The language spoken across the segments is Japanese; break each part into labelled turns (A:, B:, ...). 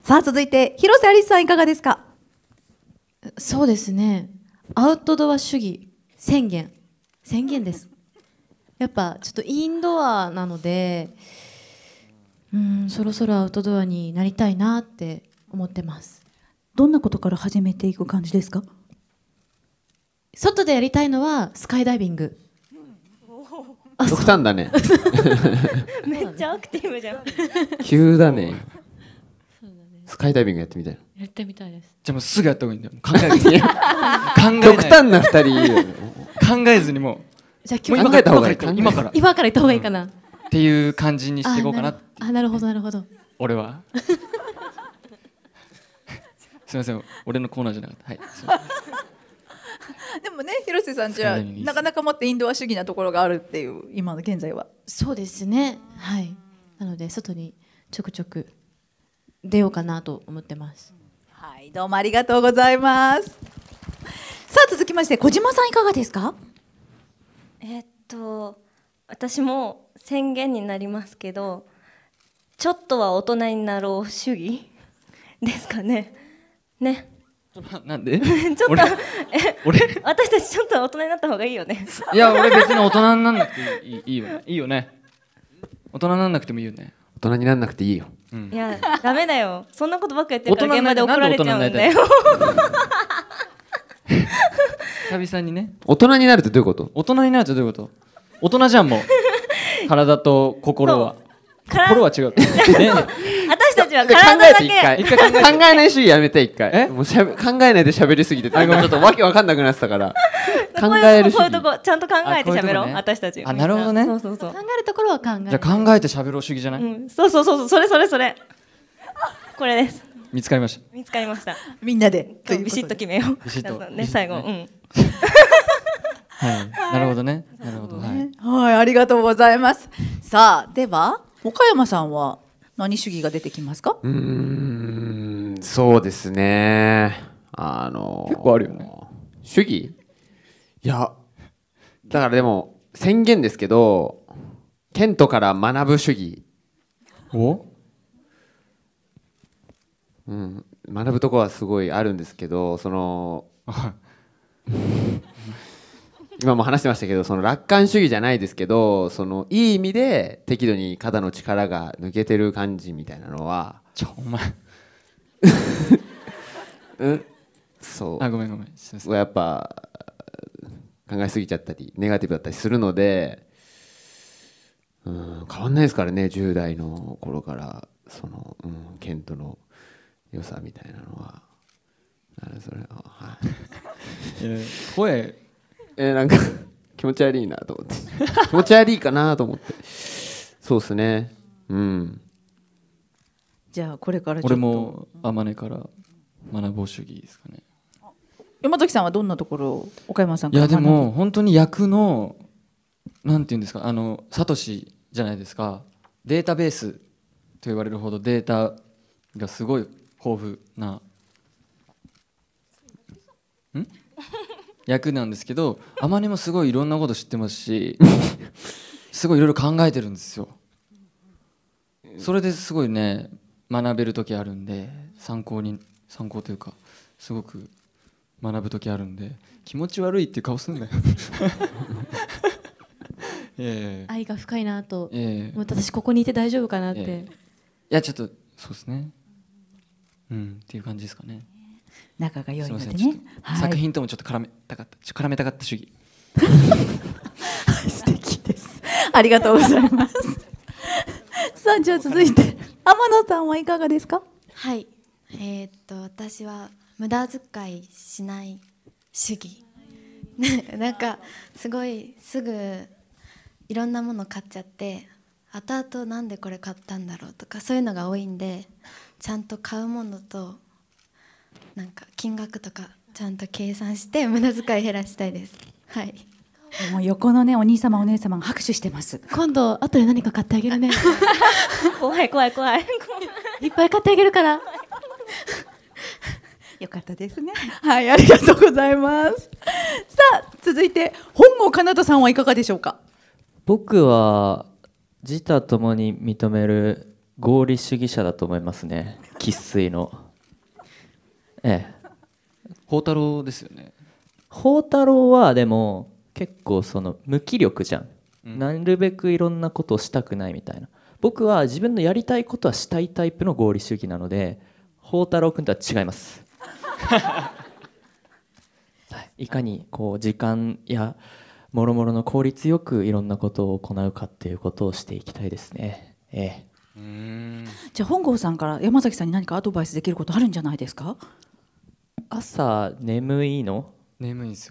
A: さあ続いて広瀬アリスさんいかがですか？
B: そうですね、アウトドア主義宣言です。やっぱちょっとインドアなので、そろそろアウトドアになりたいなって思ってます。
A: どんなことから始めていく感じですか？
B: 外でやりたいのはスカイダイビング。
C: 極端だね。
D: めっちゃアクティブじゃん。
C: 急だね。スカイダイビングやってみたい。
B: やってみたいです。
E: じゃあもうすぐやった方がいいんだよ。考えずに。
C: 極端な2人いいよね。
E: 考えずにも
B: じゃあ
E: う
C: 考えた方がいい。
E: 今から
B: 今から行った方がいいかな。
E: っていう感じにしていこうかな。
B: なるほどなるほど。
E: 俺は。すみません、俺のコーナーじゃなかった。はい。
A: でもね、広瀬さんじゃなかなかもってインドア主義なところがあるっていう今の現在は。
B: そうですね、はい。なので外にちょくちょく出ようかなと思ってます。
A: はい、どうもありがとうございます。さあ続きまして小島さんいかがですか？
D: 私も宣言になりますけど、ちょっとは大人になろう主義ですかね。ね。
E: なんで？
D: ちょっと
E: 俺
D: 私たちちょっと大人になった方がいいよね。
E: いや、俺別に大人になんなくていいよね。いいよね。大人になんなくてもいいよね。
C: 大人になんなくていいよ。
D: いや、ダメだよ。そんなことばっかやってるから現場で怒られちゃうんだよ。
E: 久々にね。
C: 大人になるってどういうこと？
E: 大人になるとどういうこと？大人じゃんもう。体と心は。心は違う。
D: 私たちは
C: 考
D: 体だけ。
C: えて考えない主義やめて一回。もう考えないで喋りすぎてて、ちょっとわけわかんなくなってたから。考える主義。
D: こういうとこちゃんと考えて喋ろう。私たち。
E: あ、なるほどね。
D: そうそうそう。
B: 考えるところは考える。
E: じゃあ考えて喋ろう主義じゃない？
D: そうそうそう、それ。これです。
E: 見つかりました。
D: 見つかりました。
A: みんなで
D: ビシッと決めよう。
E: ビシッと
D: ね、最後。
E: はい。なるほどね。なるほど。はい。
A: はい、ありがとうございます。さあでは岡山さんは何主義が出てきますか？
C: そうですね。
E: 結構あるよね。
C: 主義？いや、だからでも宣言ですけど、ケントから学ぶ主義。
E: お？
C: 学ぶとこはすごいあるんですけど、その今も話してましたけど、その楽観主義じゃないですけど、そのいい意味で適度に肩の力が抜けてる感じみたいなのは。
E: お前
C: そう。
E: あ、ごめん。
C: やっぱ考えすぎちゃったりネガティブだったりするので、変わんないですからね、10代の頃からその、ケントの良さみたいなのは。それは、はい。
E: 声
C: なんか気持ち悪いなと思って気持ち悪いかなと思って、そうですね。
A: じゃあこれからちょっと
E: 俺も天音から学ぼう主義ですかね。
A: 山崎さんはどんなところを岡山さんか
E: い
A: ら学んで？
E: やでも本当に役のなんていうんですか、サトシじゃないですか。データベースと言われるほどデータがすごい豊富な役なんですけど、天音もすごいいろんなこと知ってますしすごいいろいろ考えてるんですよ。それですごいね学べる時あるんで、参考というかすごく学ぶ時あるんで、気持ち悪いっていう顔すんだよ
B: 愛が深いなと、私ここにいて大丈夫かなって、
E: いやちょっとそうですね、っていう感じですかね。
A: 仲が良いのでね、
E: 作品ともちょっと絡めたかった主義
A: 素敵です。ありがとうございますさあじゃあ続いて天野さんはいかがですか？
F: はい、私は無駄遣いしない主義なんかすごいすぐいろんなもの買っちゃって、後々なんでこれ買ったんだろうとかそういうのが多いんで、ちゃんと買うものとなんか金額とかちゃんと計算して無駄遣い減らしたいです。はい。
A: もう横のねお兄様お姉様が拍手してます。
B: 今度後で何か買ってあげるね
D: 怖い
B: いっぱい買ってあげるから
A: よかったですね。はい、ありがとうございます。さあ続いて本郷奏多さんはいかがでしょうか？
G: 僕は自他ともに認める合理主義者だと思いますね。 生粋の。ええ。
E: 宝太郎ですよね。
G: 宝太郎はでも結構その無気力じゃん、
E: うん
G: なるべくいろんなことをしたくないみたいな。僕は自分のやりたいことはしたいタイプの合理主義なので、宝太郎君とは違います。いかにこう時間やもろもろの効率よくいろんなことを行うかっていうことをしていきたいですね。ええ。
A: じゃあ本郷さんから山崎さんに何かアドバイスできることあるんじゃないですか？
G: 朝眠いの？
E: 眠いんですよ。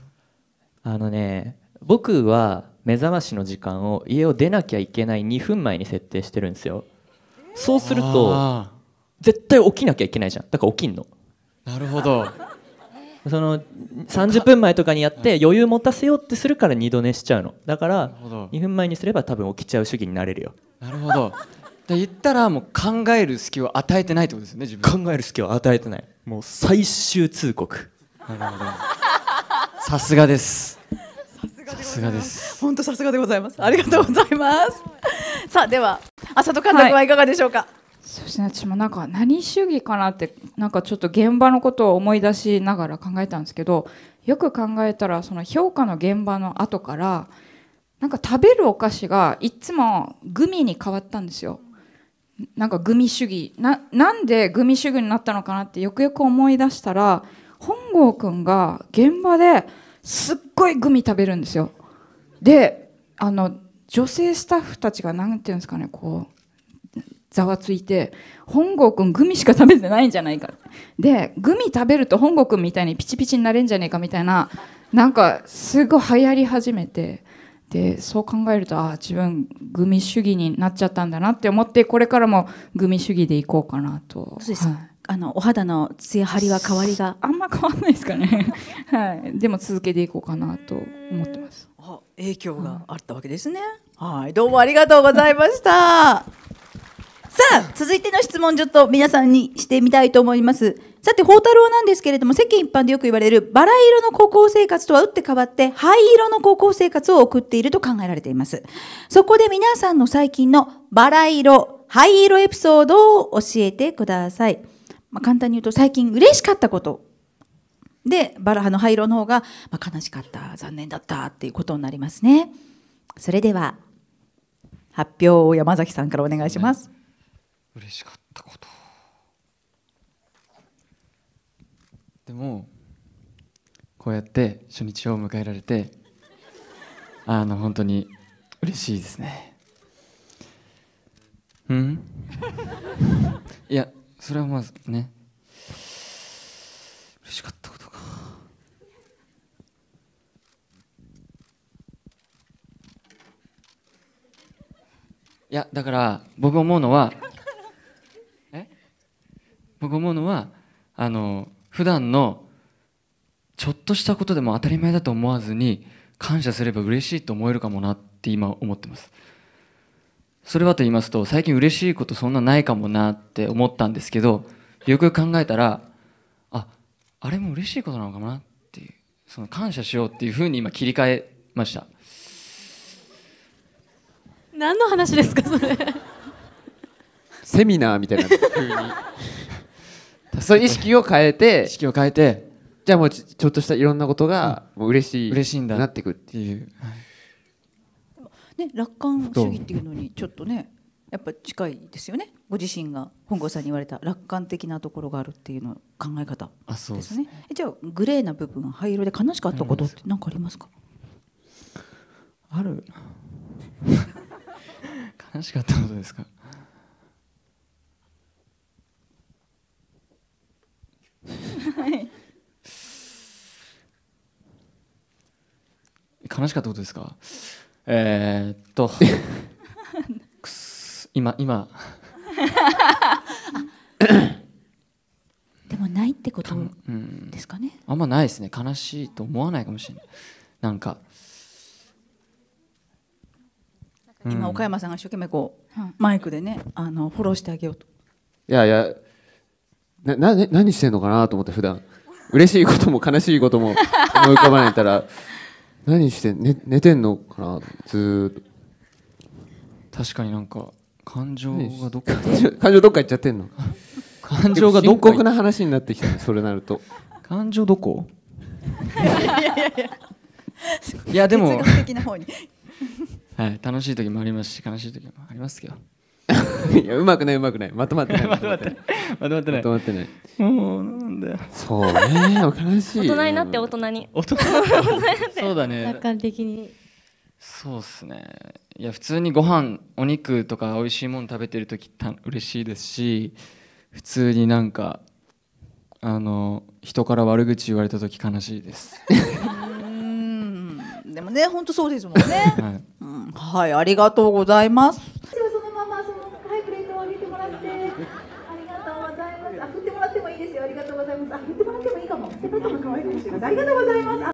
G: 僕は目覚ましの時間を家を出なきゃいけない2分前に設定してるんですよ。そうすると
E: あ
G: 絶対起きなきゃいけないじゃん。だから起きんの。
E: ーなるほど。
G: その30分前とかにやって余裕持たせようってするから二度寝しちゃうの。だから
E: なるほど。
G: 2分前にすれば多分起きちゃう主義になれるよ。
E: なるほど。で言ったらもう考える隙を与えてないってことですよね、自分。
G: 考える隙を与えてない。もう最終通告。
E: なるほど。さすがです。さすがです。
A: 本当さすがでございます。ありがとうございます。さあでは浅戸監督はいかがでしょうか？
H: そうですね、私もなんか何主義かなってなんかちょっと現場のことを思い出しながら考えたんですけど、よく考えたらその評価の現場の後からなんか食べるお菓子がいつもグミに変わったんですよ。なんかグミ主義なんでグミ主義になったのかなってよくよく思い出したら、本郷くんが現場ですっごいグミ食べるんですよ。で女性スタッフたちがなんていうんですかね、こうざわついて、本郷くんグミしか食べてないんじゃないか、でグミ食べると本郷くんみたいにピチピチになれんじゃねえかみたいな、なんかすごい流行り始めて、でそう考えると自分グミ主義になっちゃったんだなって思って、これからもグミ主義でいこうかなと。
A: そうです、
H: はい、
A: お肌のツヤ張りは変わりが
H: あんま変わんないですかね、はい、でも続けていこうかなと思ってます。
A: 影響があったわけですね。はい、どうもありがとうございました。さあ続いての質問ちょっと皆さんにしてみたいと思います。さて宝太郎なんですけれども、世間一般でよく言われるバラ色の高校生活とは打って変わって灰色の高校生活を送っていると考えられています。そこで皆さんの最近のバラ色灰色エピソードを教えてください。簡単に言うと最近嬉しかったことで、バラの灰色の方が、悲しかった残念だったっていうことになりますね。それでは発表を山崎さんからお願いします。
E: 嬉しかったこと。でもこうやって初日を迎えられて本当に嬉しいですね。いやそれはまずね、嬉しかったことか。いやだから僕思うのは普段のちょっとしたことでも当たり前だと思わずに感謝すれば嬉しいと思えるかもなって今思ってます。それはと言いますと、最近嬉しいことそんなないかもなって思ったんですけど、よくよく考えたらあれも嬉しいことなのかなっていう、その感謝しようっていうふうに今切り替えました。
B: 何の話ですかそれ？
C: セミナーみたいな風にそういう意識を変えてじゃあもうちょっとしたいろんなことがもう嬉しいんだなっていくっていう、
A: ね、楽観主義っていうのにちょっとねやっぱ近いですよね。ご自身が本郷さんに言われた楽観的なところがあるっていうの考え方ですね。じゃあグレーな部分灰色で悲しかったことって何かありますか？
E: ある悲しかったことですか？悲しかったことですか？今
A: でもないってことですかね。
E: あんまないですね。悲しいと思わないかもしれない。なんか
A: 今岡山さんが一生懸命こうマイクでねフォローしてあげようと。
C: いや何してんのかなと思って、普段嬉しいことも悲しいことも思い浮かばないたら何して寝てんのかなずーっと。
E: 確かになんか感情がどっか
C: 感情どっか行っちゃってんの。
E: 感情がど
C: 深
E: こ
C: 刻な話になってきたね、それなると。
E: 感情どこいやでも、
A: 哲学的な方に
E: はい、楽しい時もありますし悲しい時もありますけど
C: いや、うまくない、うまくない、まとまってない、まとまってない、
E: まとまってない
C: まとまってない。
E: もうなんだよ
C: そうね、悲しい。
D: 大人になって大人に。
E: そうだね
B: 客観的に。
E: そうっすね。いや普通にご飯お肉とか美味しいもの食べてる時嬉しいですし、普通になんか人から悪口言われた時悲しいです。
A: でもね、本当そうですもんね。
E: はい
A: はい、ありがとうございます。そのままはい、プレートを上げてもらって、ありがとうございます。振ってもらってもいいですよ。ありがとうございます。振ってもらってもいいかも。振ってもらっても可愛いかもしれません。ありがとうございます。